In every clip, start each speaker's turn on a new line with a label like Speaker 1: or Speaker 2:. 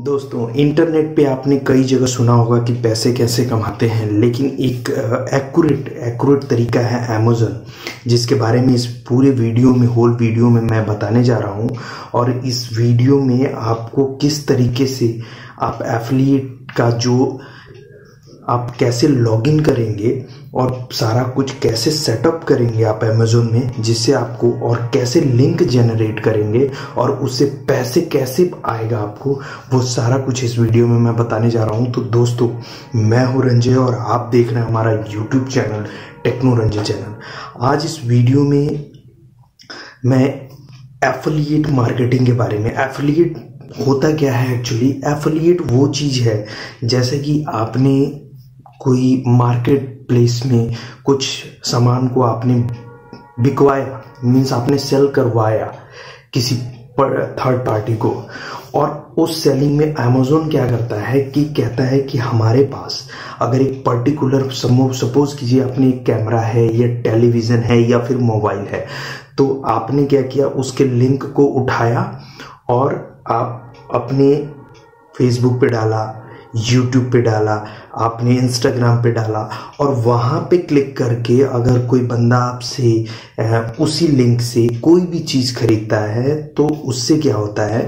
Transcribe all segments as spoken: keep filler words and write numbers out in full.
Speaker 1: दोस्तों, इंटरनेट पे आपने कई जगह सुना होगा कि पैसे कैसे कमाते हैं, लेकिन एक एक्यूरेट एक्यूरेट तरीका है अमेज़न, जिसके बारे में इस पूरे वीडियो में होल वीडियो में मैं बताने जा रहा हूं। और इस वीडियो में आपको किस तरीके से आप एफिलिएट का जो आप कैसे लॉगिन करेंगे और सारा कुछ कैसे सेटअप करेंगे आप अमेज़न में, जिससे आपको और कैसे लिंक जनरेट करेंगे और उससे पैसे कैसे आएगा आपको, वो सारा कुछ इस वीडियो में मैं बताने जा रहा हूं। तो दोस्तों, मैं हूं रंजय और आप देख रहे हैं हमारा YouTube channel techno Ranjay channel. आज इस वीडियो में मैं एफिलिएट मार्केटिंग के बारे में, एफिलिएट होता क्या है एक्चुअली। एफिलिएट वो चीज़ है जैसे कि आपने कोई मार्केट प्लेस में कुछ सामान को आपने बिकवाया, मीन्स आपने सेल करवाया किसी थर्ड पार्टी को, और उस सेलिंग में अमेज़न क्या करता है कि कहता है कि हमारे पास अगर एक पर्टिकुलर सपोज कीजिए आपने एक कैमरा है या टेलीविज़न है या फिर मोबाइल है, तो आपने क्या किया, उसके लिंक को उठाया और आप अपने फेसबुक पे डाला, यूट्यूब पे डाला, आपने इंस्टाग्राम पे डाला, और वहाँ पे क्लिक करके अगर कोई बंदा आपसे उसी लिंक से कोई भी चीज़ खरीदता है, तो उससे क्या होता है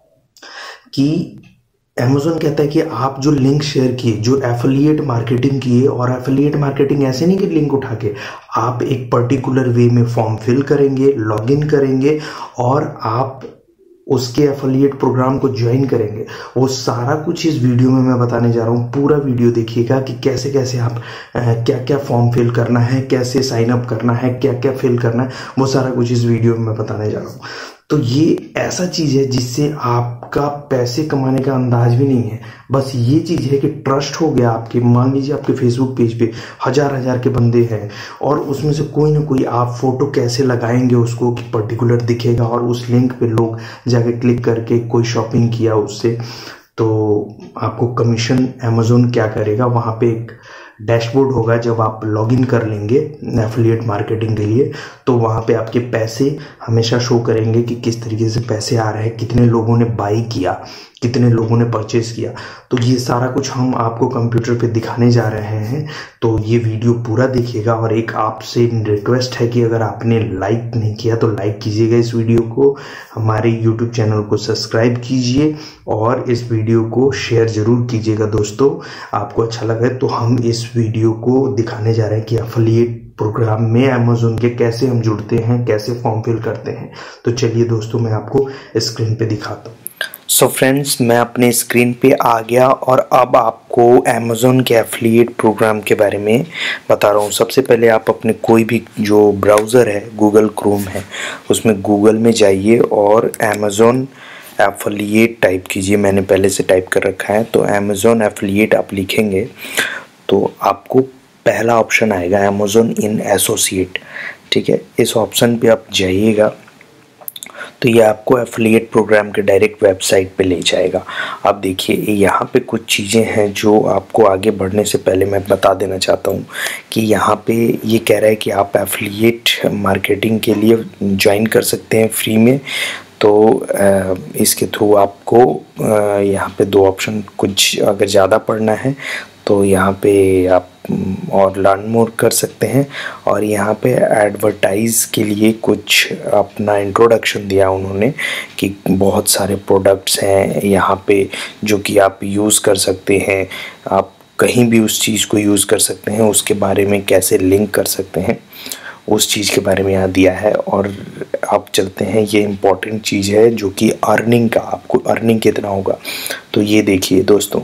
Speaker 1: कि अमेज़न कहता है कि आप जो लिंक शेयर किए, जो एफिलिएट मार्केटिंग किए, और एफिलिएट मार्केटिंग ऐसे नहीं कि लिंक उठा के आप एक पर्टिकुलर वे में फॉर्म फिल करेंगे, लॉगिन करेंगे और आप उसके एफिलिएट प्रोग्राम को ज्वाइन करेंगे। वो सारा कुछ इस वीडियो में मैं बताने जा रहा हूँ। पूरा वीडियो देखिएगा कि कैसे कैसे आप क्या क्या फॉर्म फिल करना है, कैसे साइन अप करना है, क्या क्या फिल करना है, वो सारा कुछ इस वीडियो में मैं बताने जा रहा हूँ। तो ये ऐसा चीज़ है जिससे आपका पैसे कमाने का अंदाज भी नहीं है। बस ये चीज़ है कि ट्रस्ट हो गया आपके, मान लीजिए आपके फेसबुक पेज पे हजार हजार के बंदे हैं और उसमें से कोई ना कोई आप फोटो कैसे लगाएंगे उसको कि पर्टिकुलर दिखेगा, और उस लिंक पे लोग जाके क्लिक करके कोई शॉपिंग किया उससे, तो आपको कमीशन अमेज़न क्या करेगा, वहाँ पे एक डैशबोर्ड होगा। जब आप लॉगिन कर लेंगे एफिलिएट मार्केटिंग के लिए, तो वहाँ पे आपके पैसे हमेशा शो करेंगे कि किस तरीके से पैसे आ रहे हैं, कितने लोगों ने बाई किया, कितने लोगों ने परचेज किया। तो ये सारा कुछ हम आपको कंप्यूटर पे दिखाने जा रहे हैं, तो ये वीडियो पूरा देखिएगा। और एक आपसे रिक्वेस्ट है कि अगर आपने लाइक नहीं किया तो लाइक कीजिएगा इस वीडियो को, हमारे यूट्यूब चैनल को सब्सक्राइब कीजिए और इस वीडियो को शेयर जरूर कीजिएगा। दोस्तों, आपको अच्छा लगे तो हम इस वीडियो को दिखाने जा रहे हैं कि एफिलिएट प्रोग्राम में अमेज़न के कैसे हम जुड़ते हैं, कैसे फॉर्म फिल करते हैं। तो चलिए दोस्तों, मैं आपको स्क्रीन पे दिखाता हूँ।
Speaker 2: सो so फ्रेंड्स, मैं अपने स्क्रीन पे आ गया और अब आपको अमेज़न के एफिलिएट प्रोग्राम के बारे में बता रहा हूँ। सबसे पहले आप अपने कोई भी जो ब्राउज़र है, गूगल क्रोम है, उसमें गूगल में जाइए और अमेज़न एफिलिएट टाइप कीजिए। मैंने पहले से टाइप कर रखा है, तो अमेज़न एफिलिएट आप लिखेंगे तो आपको पहला ऑप्शन आएगा अमेज़न इन एसोसिएट। ठीक है, इस ऑप्शन पे आप जाइएगा तो ये आपको एफिलिएट प्रोग्राम के डायरेक्ट वेबसाइट पे ले जाएगा। अब देखिए, यहाँ पे कुछ चीज़ें हैं जो आपको आगे बढ़ने से पहले मैं बता देना चाहता हूँ कि यहाँ पे ये कह रहा है कि आप एफिलिएट मार्केटिंग के लिए ज्वाइन कर सकते हैं फ्री में। तो इसके थ्रू आपको यहाँ पे दो ऑप्शन, कुछ अगर ज़्यादा पढ़ना है तो यहाँ पे आप और लर्न मोर कर सकते हैं, और यहाँ पे एडवर्टाइज़ के लिए कुछ अपना इंट्रोडक्शन दिया उन्होंने कि बहुत सारे प्रोडक्ट्स हैं यहाँ पे जो कि आप यूज़ कर सकते हैं, आप कहीं भी उस चीज़ को यूज़ कर सकते हैं, उसके बारे में कैसे लिंक कर सकते हैं, उस चीज़ के बारे में यहाँ दिया है। और आप चलते हैं, ये इम्पॉर्टेंट चीज़ है जो कि अर्निंग का, आपको अर्निंग कितना होगा। तो ये देखिए दोस्तों,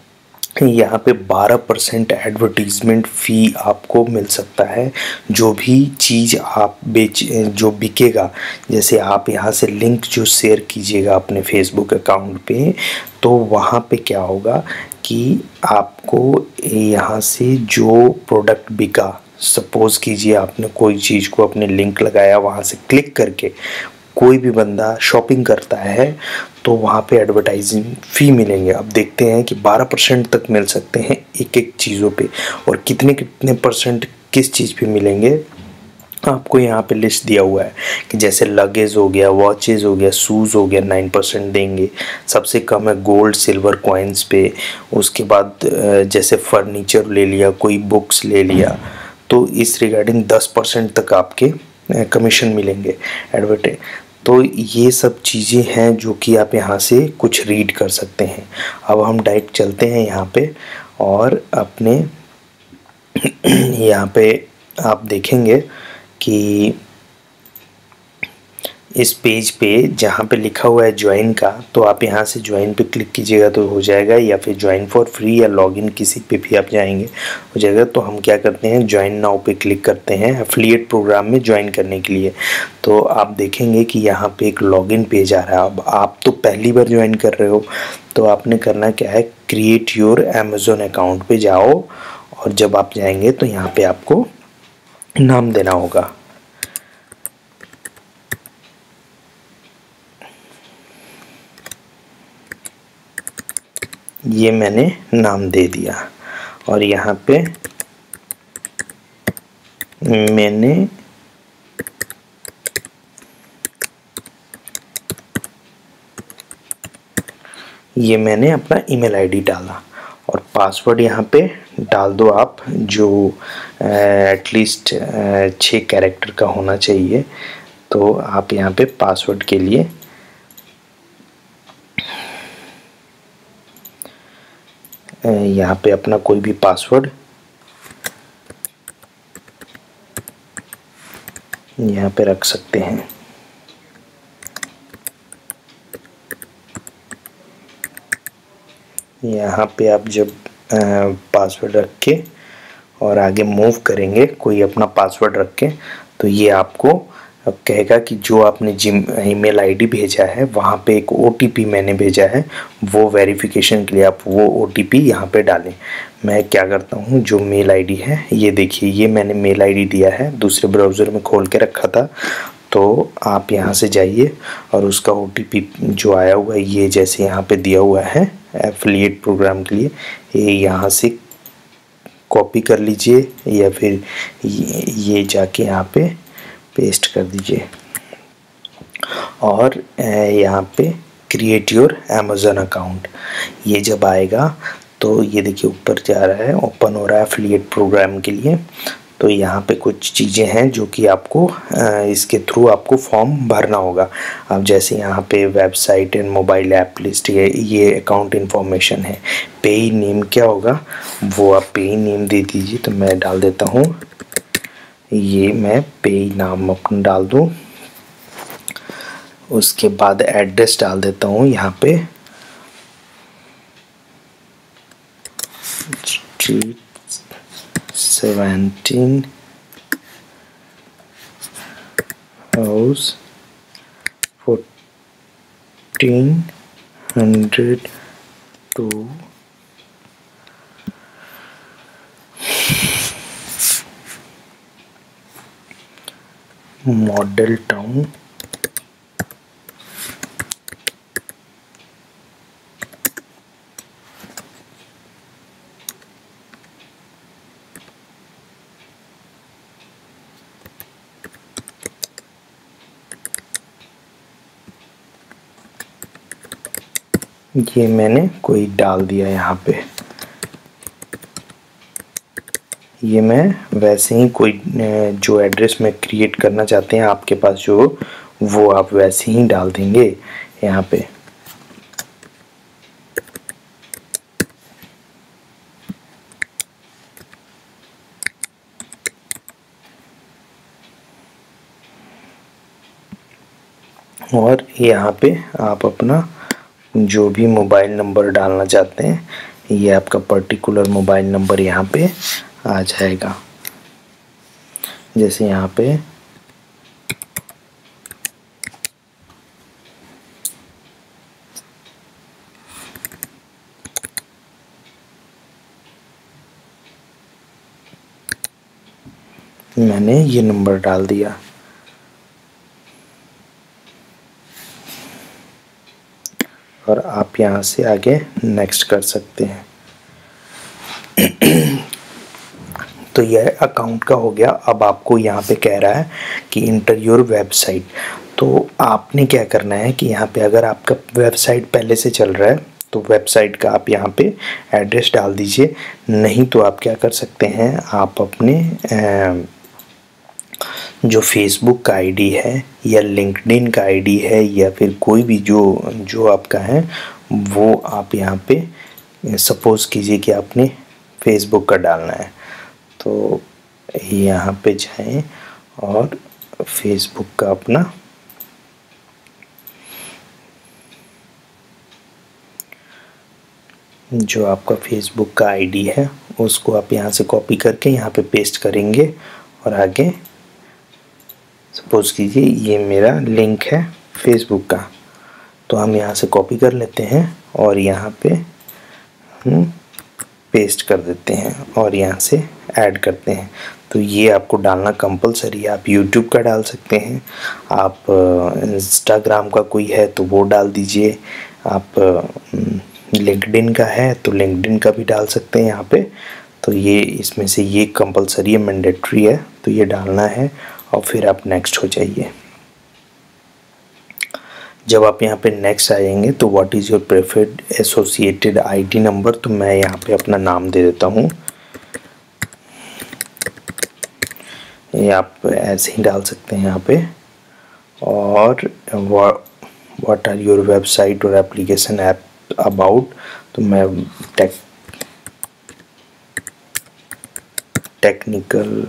Speaker 2: यहाँ पे बारह परसेंट एडवर्टीज़मेंट फ़ी आपको मिल सकता है। जो भी चीज़ आप बेच जो बिकेगा, जैसे आप यहाँ से लिंक जो शेयर कीजिएगा अपने फेसबुक अकाउंट पे, तो वहाँ पे क्या होगा कि आपको यहाँ से जो प्रोडक्ट बिका, सपोज़ कीजिए आपने कोई चीज़ को अपने लिंक लगाया, वहाँ से क्लिक करके कोई भी बंदा शॉपिंग करता है तो वहाँ पे एडवर्टाइजिंग फ़ी मिलेंगे। अब देखते हैं कि बारह परसेंट तक मिल सकते हैं एक एक चीज़ों पे, और कितने कितने परसेंट किस चीज़ पे मिलेंगे आपको यहाँ पे लिस्ट दिया हुआ है कि जैसे लगेज हो गया, वॉचेस हो गया, शूज़ हो गया, नाइन परसेंट देंगे। सबसे कम है गोल्ड सिल्वर कॉइन्स पे। उसके बाद जैसे फर्नीचर ले लिया, कोई बुक्स ले लिया, तो इस रिगार्डिंग दस परसेंट तक आपके कमीशन मिलेंगे एडवर्टाइज। तो ये सब चीज़ें हैं जो कि आप यहाँ से कुछ रीड कर सकते हैं। अब हम डायरेक्ट चलते हैं यहाँ पे और अपने यहाँ पे आप देखेंगे कि इस पेज पे जहाँ पे लिखा हुआ है ज्वाइन का, तो आप यहाँ से ज्वाइन पे क्लिक कीजिएगा तो हो जाएगा, या फिर ज्वाइन फॉर फ्री या लॉगिन किसी पे भी आप जाएंगे हो जाएगा। तो हम क्या करते हैं, ज्वाइन नाउ पे क्लिक करते हैं एफिलिएट प्रोग्राम में ज्वाइन करने के लिए। तो आप देखेंगे कि यहाँ पे एक लॉगिन पेज आ रहा है। अब आप तो पहली बार ज्वाइन कर रहे हो, तो आपने करना क्या है, क्रिएट योर अमेज़ोन अकाउंट पे जाओ, और जब आप जाएंगे तो यहाँ पे आपको नाम देना होगा। ये मैंने नाम दे दिया, और यहाँ पे मैंने ये मैंने अपना ईमेल आईडी डाला, और पासवर्ड यहाँ पे डाल दो आप, जो एटलीस्ट छः कैरेक्टर का होना चाहिए। तो आप यहाँ पे पासवर्ड के लिए यहाँ पे अपना कोई भी पासवर्ड यहाँ पे रख सकते हैं। यहाँ पे आप जब पासवर्ड रख के और आगे मूव करेंगे, कोई अपना पासवर्ड रख के, तो ये आपको अब कहेगा कि जो आपने जिम ईमेल आईडी भेजा है वहाँ पे एक ओटीपी मैंने भेजा है, वो वेरिफिकेशन के लिए आप वो ओटीपी यहाँ पे डालें। मैं क्या करता हूँ, जो मेल आईडी है ये देखिए, ये मैंने मेल आईडी दिया है, दूसरे ब्राउज़र में खोल के रखा था। तो आप यहाँ से जाइए और उसका ओटीपी जो आया हुआ है, ये जैसे यहाँ पे दिया हुआ है एफिलिएट प्रोग्राम के लिए, ये यहाँ से कॉपी कर लीजिए, या फिर ये, ये जाके यहाँ पे पेस्ट कर दीजिए, और यहाँ पे क्रिएट योर अमेज़न अकाउंट, ये जब आएगा तो ये देखिए ऊपर जा रहा है, ओपन हो रहा है एफिलिएट प्रोग्राम के लिए। तो यहाँ पे कुछ चीज़ें हैं जो कि आपको इसके थ्रू आपको फॉर्म भरना होगा। अब जैसे यहाँ पे website and mobile app list, ये ये अकाउंट इन्फॉर्मेशन है। पेई नेम क्या होगा, वो आप पेई नेम दे दीजिए। तो मैं डाल देता हूँ, ये मैं पेई नाम अपना डाल दूँ। उसके बाद एड्रेस डाल देता हूँ यहाँ पे, street seventeen house fourteen hundred two model town ये मैंने कोई डाल दिया यहाँ पे। ये मैं वैसे ही कोई जो एड्रेस में क्रिएट करना चाहते हैं आपके पास जो, वो आप वैसे ही डाल देंगे यहाँ पे। और यहाँ पे आप अपना जो भी मोबाइल नंबर डालना चाहते हैं, ये आपका पर्टिकुलर मोबाइल नंबर यहाँ पे आ जाएगा। जैसे यहाँ पे मैंने ये नंबर डाल दिया। और आप यहाँ से आगे नेक्स्ट कर सकते हैं। तो यह अकाउंट का हो गया। अब आपको यहाँ पे कह रहा है कि इंटर योर वेबसाइट। तो आपने क्या करना है कि यहाँ पे अगर आपका वेबसाइट पहले से चल रहा है तो वेबसाइट का आप यहाँ पे एड्रेस डाल दीजिए। नहीं तो आप क्या कर सकते हैं, आप अपने जो फेसबुक का आईडी है या लिंक्डइन का आईडी है या फिर कोई भी जो जो आपका है वो आप यहाँ पे सपोज़ कीजिए कि आपने फेसबुक का डालना है, तो यहाँ पे जाएं और फेसबुक का अपना जो आपका फेसबुक का आईडी है उसको आप यहाँ से कॉपी करके यहाँ पे पेस्ट करेंगे और आगे सपोज़ कीजिए ये मेरा लिंक है फेसबुक का, तो हम यहाँ से कॉपी कर लेते हैं और यहाँ पे हम पेस्ट कर देते हैं और यहाँ से ऐड करते हैं। तो ये आपको डालना कंपलसरी है। आप यूट्यूब का डाल सकते हैं, आप इंस्टाग्राम का कोई है तो वो डाल दीजिए, आप लिंक्डइन का है तो लिंक्डइन का भी डाल सकते हैं यहाँ पे। तो ये इसमें से ये कंपलसरी है, मैंडेटरी है, तो ये डालना है और फिर आप नेक्स्ट हो जाइए। जब आप यहाँ पे नेक्स्ट आ जाएंगे तो what is your preferred associated ID number, तो मैं यहाँ पे अपना नाम दे देता हूँ। ये आप ऐसे ही डाल सकते हैं यहाँ पे। और व्हाट आर योर वेबसाइट और एप्लीकेशन ऐप अबाउट, तो मैं टेक टेक्निकल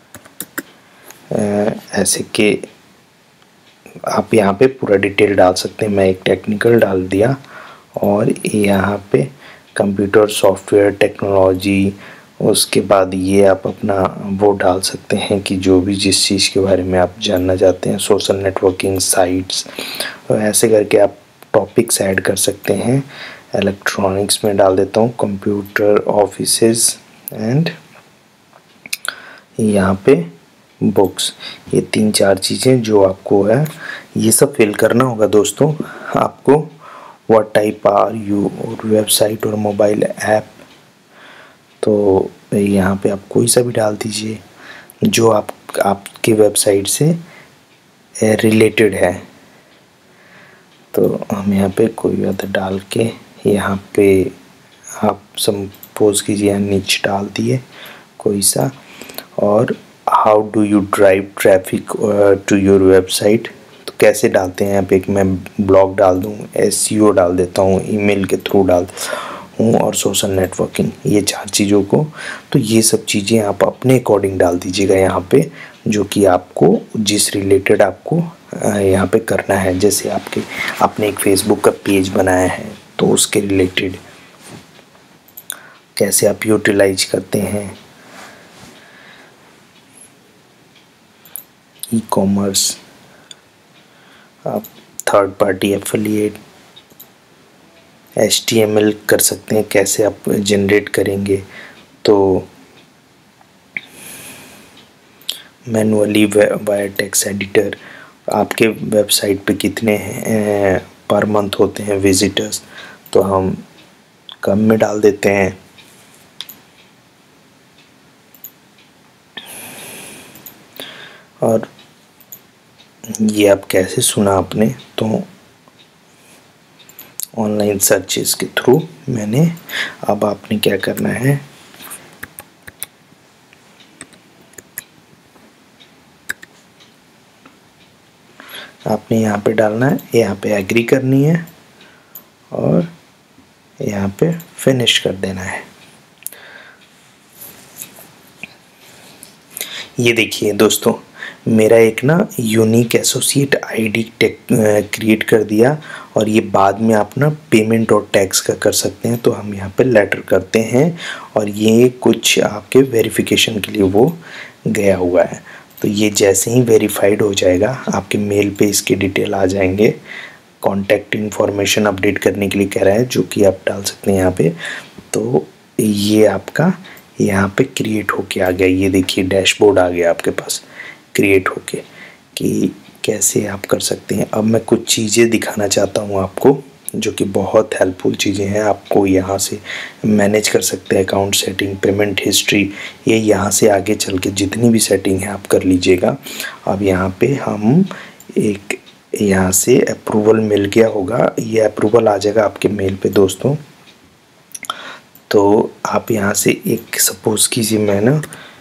Speaker 2: ऐसे के आप यहाँ पे पूरा डिटेल डाल सकते हैं। मैं एक टेक्निकल डाल दिया और यहाँ पे कंप्यूटर सॉफ्टवेयर टेक्नोलॉजी, उसके बाद ये आप अपना वो डाल सकते हैं कि जो भी जिस चीज़ के बारे में आप जानना चाहते हैं, सोशल नेटवर्किंग साइट्स, तो ऐसे करके आप टॉपिक्स ऐड कर सकते हैं। इलेक्ट्रॉनिक्स में डाल देता हूँ कंप्यूटर ऑफिसेस एंड यहाँ पे बुक्स। ये तीन चार चीज़ें जो आपको है ये सब फिल करना होगा दोस्तों आपको। व्हाट टाइप आर यू और वेबसाइट और मोबाइल ऐप, तो यहाँ पे आप कोई सा भी डाल दीजिए जो आप आपके वेबसाइट से रिलेटेड है। तो हम यहाँ पे कोई अदर डाल के यहाँ पे आप सपोज कीजिए नीचे डाल दिए कोई सा। और how do you drive traffic to your website, तो कैसे डालते हैं यहाँ पे, एक मैं ब्लॉग डाल दूँ, एसईओ डाल देता हूँ, ईमेल के थ्रू डाल हूँ और सोशल नेटवर्किंग, ये चार चीज़ों को। तो ये सब चीज़ें आप अपने अकॉर्डिंग डाल दीजिएगा यहाँ पे, जो कि आपको जिस रिलेटेड आपको यहाँ पे करना है। जैसे आपके आपने एक फेसबुक का पेज बनाया है तो उसके रिलेटेड कैसे आप यूटिलाइज करते हैं, ई कॉमर्स, आप third party affiliate, H T M L कर सकते हैं, कैसे आप जनरेट करेंगे। तो मैनुअली वायर टेक्स्ट एडिटर, आपके वेबसाइट पे कितने हैं पर मंथ होते हैं विजिटर्स, तो हम कम में डाल देते हैं। और ये आप कैसे सुना आपने, तो ऑनलाइन सर्चेस के थ्रू मैंने। अब आपने क्या करना है, आपने यहाँ पे डालना है, यहाँ पे एग्री करनी है और यहाँ पे फिनिश कर देना है। ये देखिए दोस्तों, मेरा एक ना यूनिक एसोसिएट आईडी क्रिएट कर दिया। और ये बाद में आप ना पेमेंट और टैक्स का कर सकते हैं, तो हम यहाँ पे लेटर करते हैं और ये कुछ आपके वेरिफिकेशन के लिए वो गया हुआ है। तो ये जैसे ही वेरीफाइड हो जाएगा आपके मेल पे इसके डिटेल आ जाएंगे। कॉन्टैक्ट इन्फॉर्मेशन अपडेट करने के लिए कह रहा है, जो कि आप डाल सकते हैं यहाँ पे। तो ये आपका यहाँ पे क्रिएट होके आ गया। ये देखिए डैशबोर्ड आ गया आपके पास क्रिएट होके, कि कैसे आप कर सकते हैं। अब मैं कुछ चीज़ें दिखाना चाहता हूँ आपको, जो कि बहुत हेल्पफुल चीज़ें हैं। आपको यहाँ से मैनेज कर सकते हैं अकाउंट सेटिंग, पेमेंट हिस्ट्री, ये यहाँ से आगे चल के जितनी भी सेटिंग है आप कर लीजिएगा। अब यहाँ पे हम एक यहाँ से अप्रूवल मिल गया होगा, ये अप्रूवल आ जाएगा आपके मेल पे दोस्तों। तो आप यहाँ से एक सपोज़ कीजिए मैं ना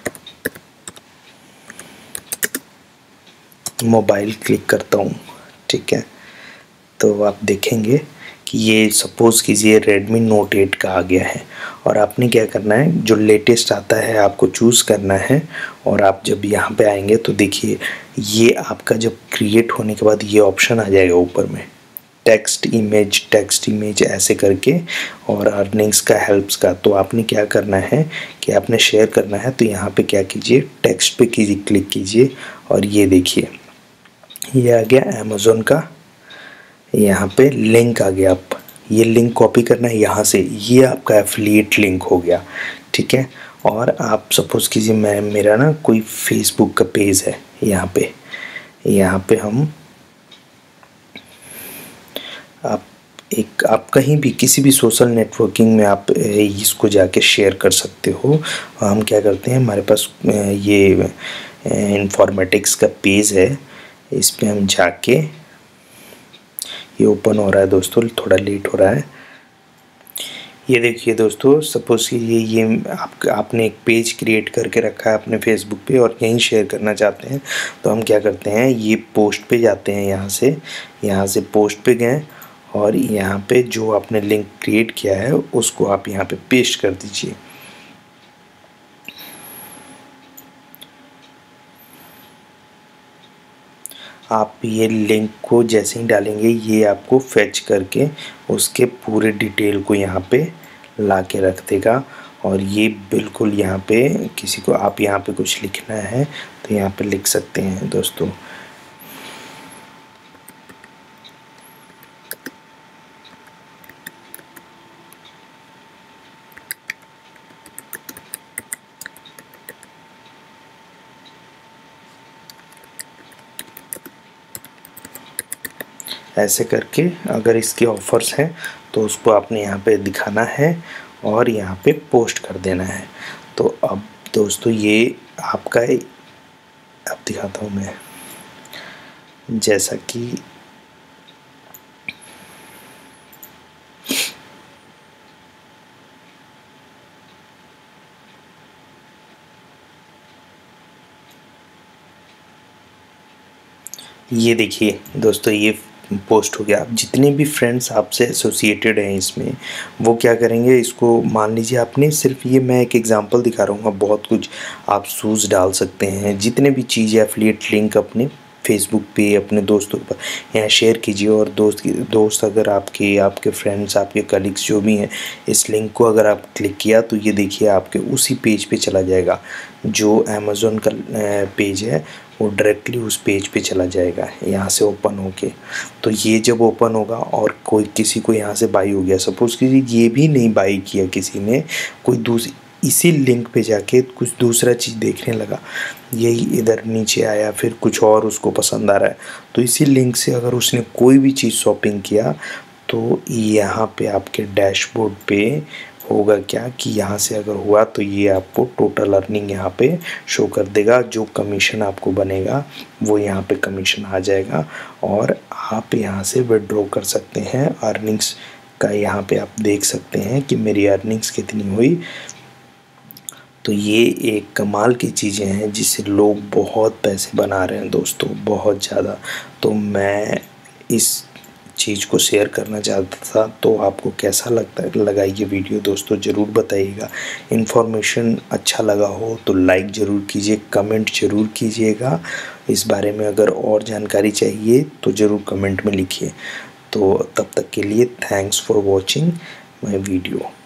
Speaker 2: मोबाइल क्लिक करता हूँ, ठीक है, तो आप देखेंगे कि ये सपोज़ कीजिए रेडमी नोट एट का आ गया है। और आपने क्या करना है, जो लेटेस्ट आता है आपको चूज़ करना है। और आप जब यहाँ पे आएंगे तो देखिए ये आपका जब क्रिएट होने के बाद ये ऑप्शन आ जाएगा ऊपर में, टेक्स्ट इमेज, टेक्स्ट इमेज ऐसे करके, और अर्निंग्स का, हेल्प्स का। तो आपने क्या करना है कि आपने शेयर करना है, तो यहाँ पे क्या कीजिए, टेक्स्ट पे कीजिए, क्लिक कीजिए, और ये देखिए ये आ गया अमेज़ॉन का, यहाँ पे लिंक आ गया। आप ये लिंक कॉपी करना है यहाँ से, ये आपका एफिलिएट लिंक हो गया, ठीक है। और आप सपोज़ कीजिए मैं मेरा ना कोई फेसबुक का पेज है, यहाँ पे यहाँ पे हम आप एक आप कहीं भी किसी भी सोशल नेटवर्किंग में आप इसको जाके शेयर कर सकते हो। हम क्या करते हैं, हमारे पास ये इन्फॉर्मेटिक्स का पेज है, इस पे हम जाके, ये ओपन हो रहा है दोस्तों, थोड़ा लेट हो रहा है। ये देखिए दोस्तों, सपोज़ कि ये ये आप आपने एक पेज क्रिएट करके रखा है अपने फेसबुक पे और यहीं शेयर करना चाहते हैं, तो हम क्या करते हैं, ये पोस्ट पे जाते हैं, यहाँ से यहाँ से पोस्ट पे गए और यहाँ पे जो आपने लिंक क्रिएट किया है उसको आप यहाँ पे पेस्ट कर दीजिए। आप ये लिंक को जैसे ही डालेंगे ये आपको फेच करके उसके पूरे डिटेल को यहाँ पे ला के रख देगा। और ये बिल्कुल यहाँ पे किसी को आप यहाँ पे कुछ लिखना है तो यहाँ पे लिख सकते हैं दोस्तों। ऐसे करके अगर इसके ऑफ़र्स हैं तो उसको आपने यहाँ पे दिखाना है और यहाँ पे पोस्ट कर देना है। तो अब दोस्तों ये आपका, अब दिखाता हूँ मैं, जैसा कि ये देखिए दोस्तों ये पोस्ट हो गया। अब जितने भी फ्रेंड्स आपसे एसोसिएटेड हैं इसमें, वो क्या करेंगे, इसको मान लीजिए आपने सिर्फ, ये मैं एक एग्जांपल दिखा रहा हूँ, बहुत कुछ आप शूज़ डाल सकते हैं, जितने भी चीज़ें एफिलिएट लिंक अपने फेसबुक पे अपने दोस्तों के पास यहाँ शेयर कीजिए। और दोस्त दोस्त अगर आपके आपके फ्रेंड्स, आपके कलीग्स जो भी हैं, इस लिंक को अगर आप क्लिक किया तो ये देखिए आपके उसी पेज पे चला जाएगा, जो अमेज़ॉन का पेज है वो डायरेक्टली उस पेज पे चला जाएगा यहाँ से ओपन होके। तो ये जब ओपन होगा और कोई किसी को यहाँ से बाई हो गया, सपोज़ कि ये भी नहीं बाई किया किसी ने, कोई दूसरी इसी लिंक पे जाके कुछ दूसरा चीज़ देखने लगा, यही इधर नीचे आया, फिर कुछ और उसको पसंद आ रहा है, तो इसी लिंक से अगर उसने कोई भी चीज़ शॉपिंग किया तो यहाँ पे आपके डैशबोर्ड पे होगा क्या कि यहाँ से अगर हुआ तो ये आपको टोटल अर्निंग यहाँ पे शो कर देगा। जो कमीशन आपको बनेगा वो यहाँ पे कमीशन आ जाएगा और आप यहाँ से विड्रॉ कर सकते हैं। अर्निंग्स का यहाँ पे आप देख सकते हैं कि मेरी अर्निंग्स कितनी हुई। तो ये एक कमाल की चीज़ें हैं जिससे लोग बहुत पैसे बना रहे हैं दोस्तों, बहुत ज़्यादा। तो मैं इस चीज़ को शेयर करना चाहता था। तो आपको कैसा लगता है लगा ये वीडियो दोस्तों, ज़रूर बताइएगा। इन्फॉर्मेशन अच्छा लगा हो तो लाइक ज़रूर कीजिए, कमेंट ज़रूर कीजिएगा। इस बारे में अगर और जानकारी चाहिए तो ज़रूर कमेंट में लिखिए। तो तब तक के लिए thanks for watching my video.